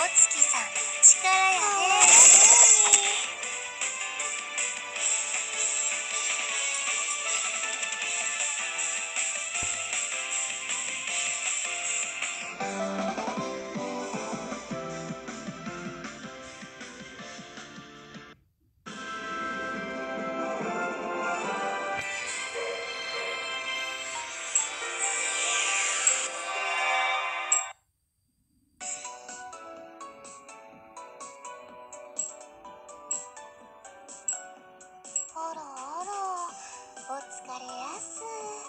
月さんの力やね。あらあら、お疲れやす。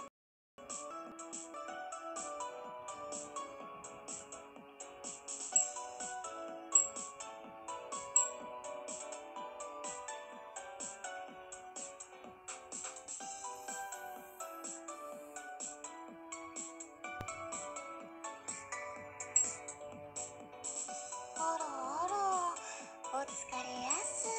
あらあら、お疲れやす。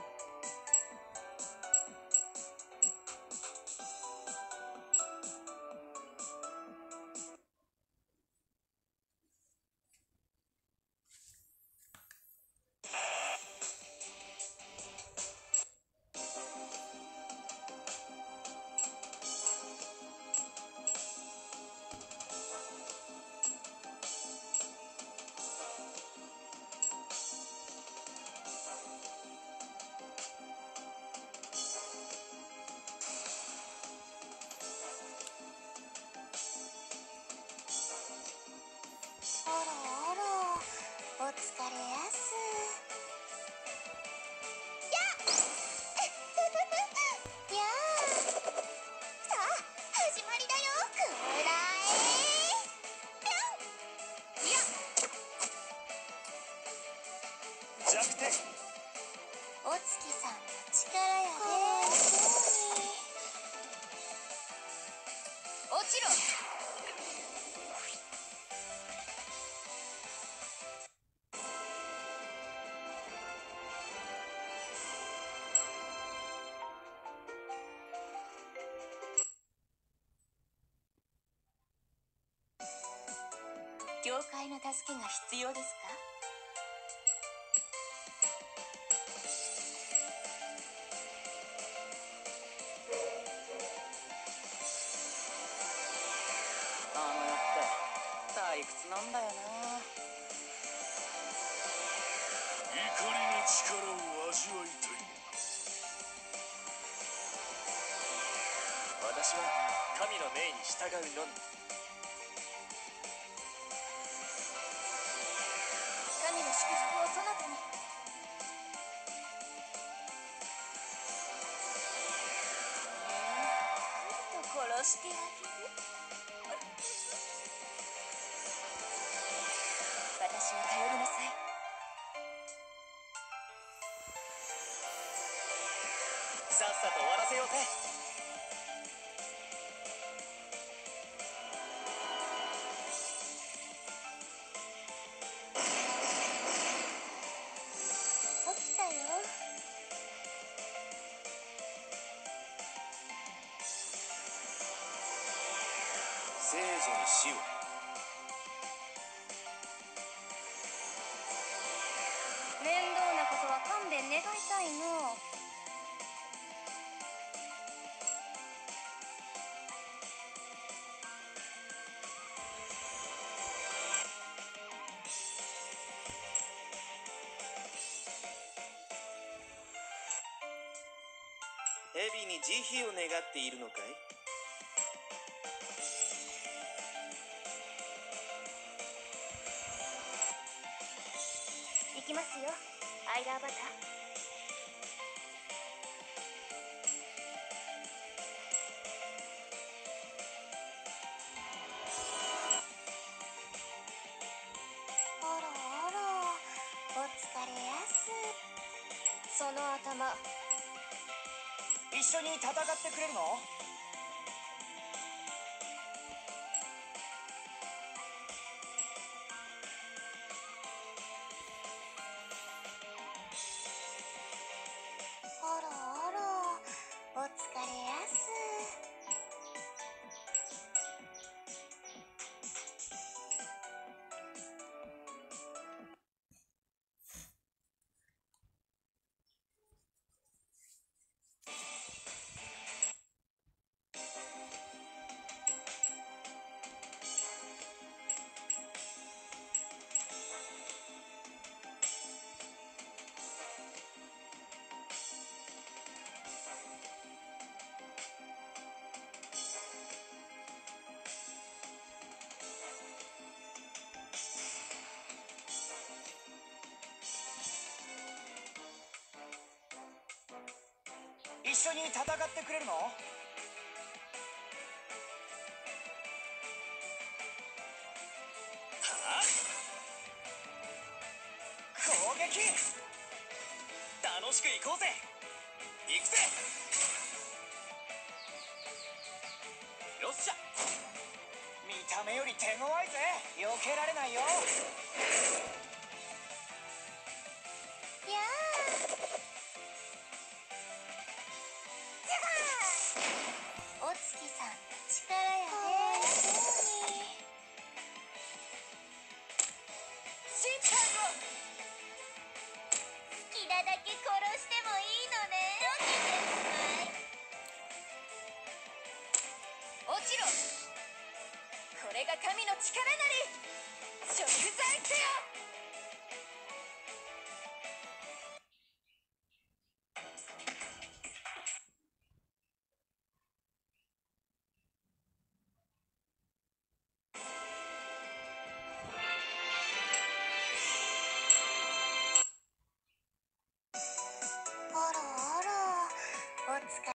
あらあら、お疲れやす。やっやあ、さあ始まりだよ。くらえぴょん。いや弱点。 お月さんの力やで。かわいそうに。落ちろ。教会の助けが必要ですか？ あの世って退屈なんだよな。 怒りの力を味わいたい。 私は神の命に従うのみ。 神の祝福をそなたに。殺してあげる。私を頼りなさい。 さっさと終わらせようぜ。 起きたよ。 聖女に死を。 面倒なことは勘弁願いたいの。 蛇に慈悲を願っているのかい？ 行きますよ、アイラーバター。あらあら、お疲れやす。その頭。 一緒に戦ってくれるの？ あらあら、お疲れやす。 一緒に戦ってくれるの？はあ、攻撃楽しく行こうぜ。行くぜ。よっしゃ。見た目より手強いぜ。避けられないよ。 やあ、お月さんの力やね。そうに審判を。 好きなだけ殺してもいいのね。ドキですまい。落ちろ。これが神の力なり。食材せよ。あらあら、お疲れ。